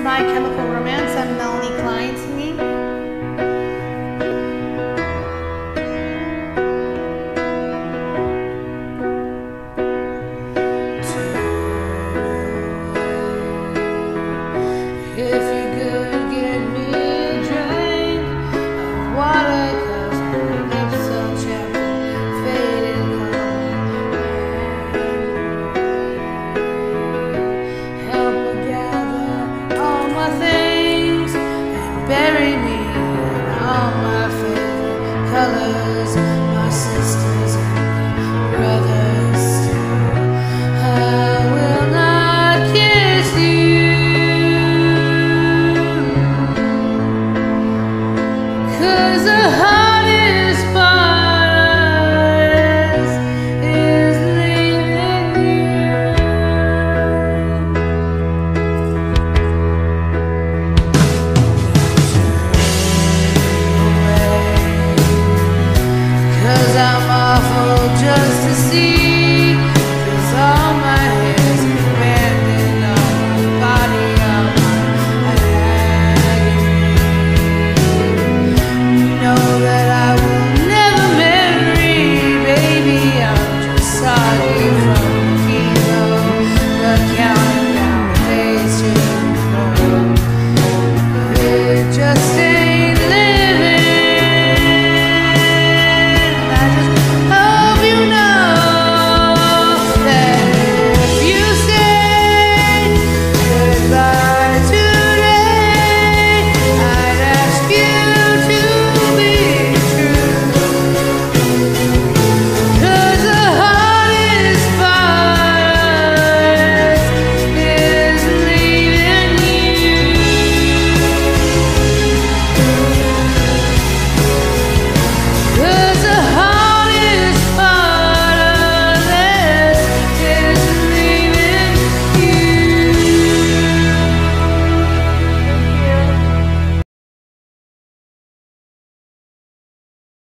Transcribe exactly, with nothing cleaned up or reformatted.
My Chemical Romance. I'm Melanie Klein singing. If you could get me a drink of water, 'cause my lips are chapped and faded color. Help her gather all my things and bury me in all my favorite colors. My sister